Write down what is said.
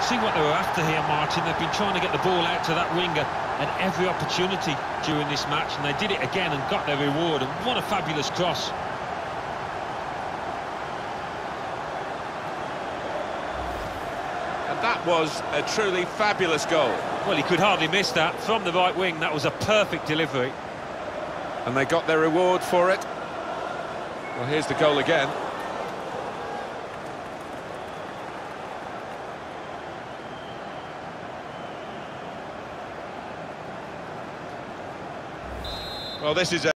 see what they were after here, Martin. They've been trying to get the ball out to that winger at every opportunity during this match, and they did it again and got their reward. And what a fabulous cross. And that was a truly fabulous goal. Well, he could hardly miss that. From the right wing, that was a perfect delivery. And they got their reward for it. Well, here's the goal again. Well, this is